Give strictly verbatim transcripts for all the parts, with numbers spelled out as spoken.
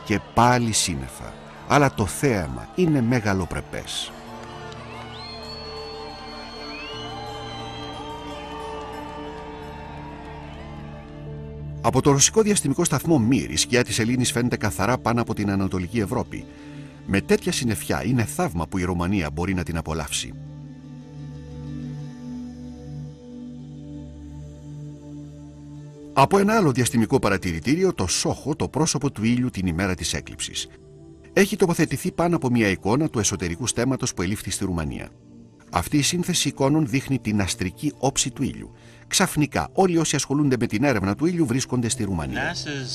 και πάλι σύννεφα, αλλά το θέαμα είναι μεγαλοπρεπές. Από το ρωσικό διαστημικό σταθμό Μύρ, η σκιά της Σελήνης φαίνεται καθαρά πάνω από την Ανατολική Ευρώπη. Με τέτοια συννεφιά είναι θαύμα που η Ρουμανία μπορεί να την απολαύσει. Από ένα άλλο διαστημικό παρατηρητήριο, το Σόχο, το πρόσωπο του ήλιου την ημέρα της έκλειψης. Έχει τοποθετηθεί πάνω από μια εικόνα του εσωτερικού στέμματος που ελήφθη στη Ρουμανία. Αυτή η σύνθεση εικόνων δείχνει την αστρική όψη του ήλιου. Ξαφνικά, όλοι όσοι ασχολούνται με την έρευνα του ήλιου βρίσκονται στη Ρουμανία.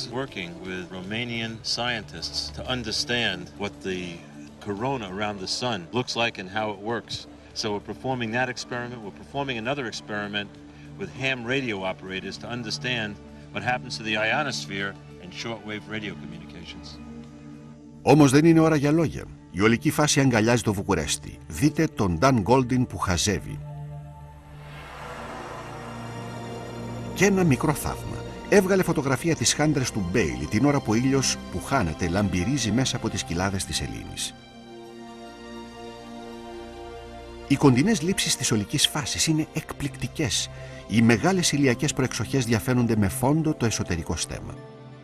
Corona around the sun looks like and how it works. So we're performing that experiment. We're performing another experiment with ham radio operators to understand what happens to the ionosphere and shortwave radio communications. Όμως δεν είναι ώρα για λόγια. Η ολική φάση αγκαλιάζει το Βουκουρέστι. Δείτε τον Dan Goldin που χαζεύει. Και ένα μικρό θαύμα. Έβγαλε φωτογραφία της χάντρες του Μπέιλι την ώρα που ο ήλιος που χάνεται λαμπυρίζει μέσα από τις κοιλάδες της Σελήνης. Οι κοντινές λήψεις της ολικής φάσης είναι εκπληκτικές. Οι μεγάλες ηλιακές προεξοχές διαφαίνονται με φόντο το εσωτερικό στέμμα.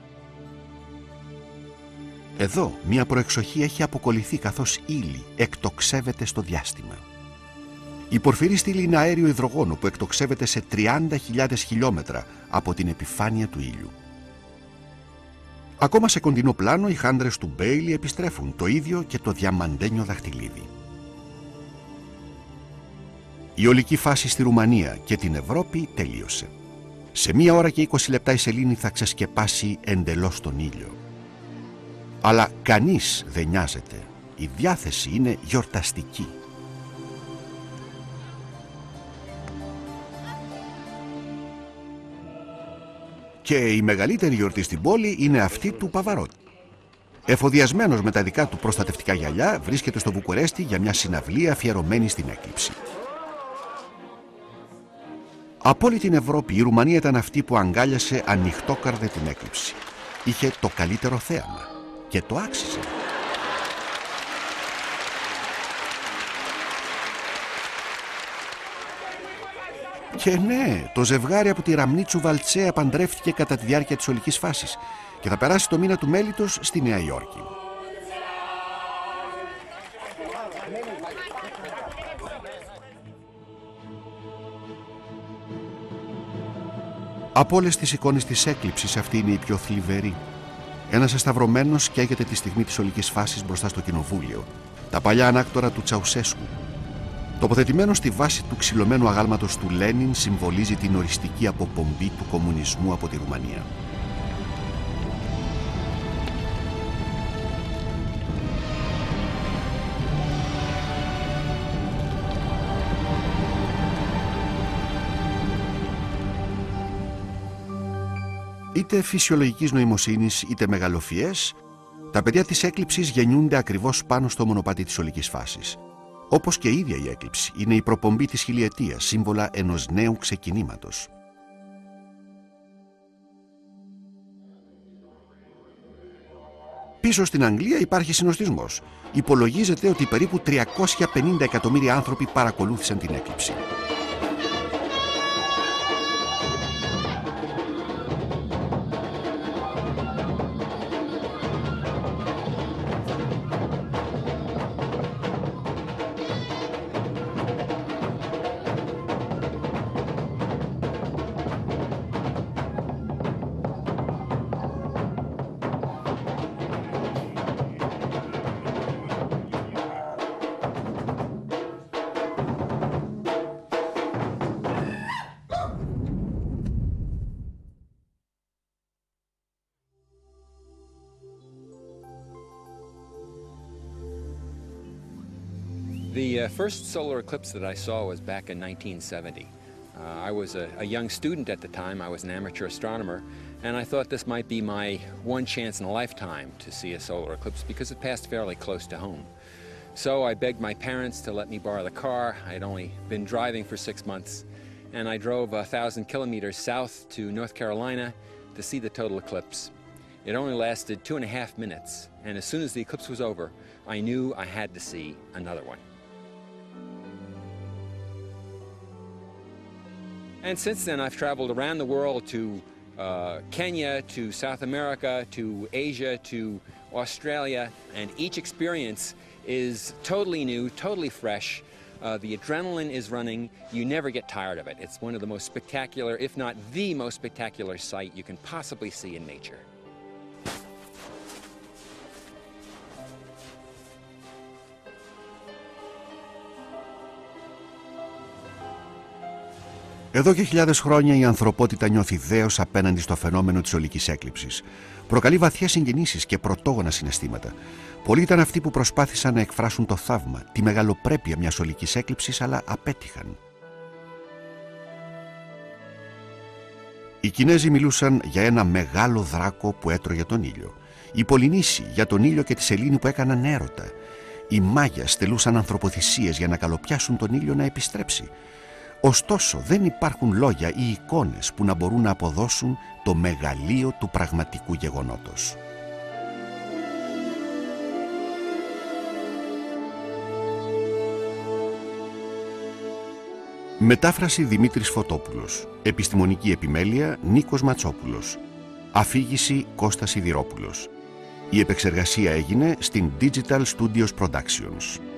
Εδώ μια προεξοχή έχει αποκολληθεί καθώς ύλη εκτοξεύεται στο διάστημα. Η πορφυρή στήλη είναι αέριο υδρογόνο που εκτοξεύεται σε τριάντα χιλιάδες χιλιόμετρα από την επιφάνεια του ήλιου. Ακόμα σε κοντινό πλάνο οι χάντρες του Μπέιλι επιστρέφουν, το ίδιο και το διαμαντένιο δαχτυλίδι. Η ολική φάση στη Ρουμανία και την Ευρώπη τελείωσε. Σε μία ώρα και είκοσι λεπτά η σελήνη θα ξεσκεπάσει εντελώς τον ήλιο. Αλλά κανείς δεν νοιάζεται. Η διάθεση είναι γιορταστική. Και η μεγαλύτερη γιορτή στην πόλη είναι αυτή του Παβαρότη. Εφοδιασμένος με τα δικά του προστατευτικά γυαλιά, βρίσκεται στο Βουκουρέστι για μια συναυλία αφιερωμένη στην έκλειψη. Από όλη την Ευρώπη, η Ρουμανία ήταν αυτή που αγκάλιασε ανοιχτόκαρδε την έκλειψη. Είχε το καλύτερο θέαμα και το άξιζε. Και ναι, το ζευγάρι από τη Ραμνίτσου Βαλτσέα παντρεύτηκε κατά τη διάρκεια της ολικής φάσης και θα περάσει το μήνα του μέλιτος στη Νέα Υόρκη. Από όλες τις εικόνες της έκλειψης αυτή είναι η πιο θλιβερή. Ένας εσταυρωμένος καίγεται τη στιγμή της ολικής φάσης μπροστά στο κοινοβούλιο. Τα παλιά ανάκτορα του Τσαουσέσκου. Τοποθετημένο στη βάση του ξυλωμένου αγάλματος του Λένιν συμβολίζει την οριστική αποπομπή του κομμουνισμού από τη Ρουμανία. Είτε φυσιολογικής νοημοσύνης είτε μεγαλοφιές, τα παιδιά της έκλειψης γεννιούνται ακριβώς πάνω στο μονοπάτι της ολικής φάσης. Όπως και η ίδια η έκλειψη είναι η προπομπή της χιλιετίας, σύμβολα ενός νέου ξεκινήματος. Πίσω στην Αγγλία υπάρχει συνοστισμός. Υπολογίζεται ότι περίπου τριακόσια πενήντα εκατομμύρια άνθρωποι παρακολούθησαν την έκλειψη. The uh, first solar eclipse that I saw was back in nineteen seventy. Uh, I was a, a young student at the time. I was an amateur astronomer, and I thought this might be my one chance in a lifetime to see a solar eclipse because it passed fairly close to home. So I begged my parents to let me borrow the car. I had only been driving for six months, and I drove a thousand kilometers south to North Carolina to see the total eclipse. It only lasted two and a half minutes, and as soon as the eclipse was over, I knew I had to see another one. And since then, I've traveled around the world to uh, Kenya, to South America, to Asia, to Australia, and each experience is totally new, totally fresh. Uh, the adrenaline is running. You never get tired of it. It's one of the most spectacular, if not the most spectacular sight you can possibly see in nature. Εδώ και χιλιάδες χρόνια η ανθρωπότητα νιώθει δέος απέναντι στο φαινόμενο της ολικής έκλειψης. Προκαλεί βαθιές συγκινήσεις και πρωτόγωνα συναισθήματα. Πολλοί ήταν αυτοί που προσπάθησαν να εκφράσουν το θαύμα, τη μεγαλοπρέπεια μιας ολικής έκλειψης, αλλά απέτυχαν. Οι Κινέζοι μιλούσαν για ένα μεγάλο δράκο που έτρωγε τον ήλιο. Οι Πολυνήσοι για τον ήλιο και τη σελήνη που έκαναν έρωτα. Οι Μάγια στελούσαν ανθρωποθυσίες για να καλοπιάσουν τον ήλιο να επιστρέψει. Ωστόσο, δεν υπάρχουν λόγια ή εικόνες που να μπορούν να αποδώσουν το μεγαλείο του πραγματικού γεγονότος. Μετάφραση Δημήτρης Φωτόπουλος. Επιστημονική επιμέλεια Νίκος Ματσόπουλος. Αφήγηση Κώστας Σιδηρόπουλος. Η επεξεργασία έγινε στην Digital Studios Productions.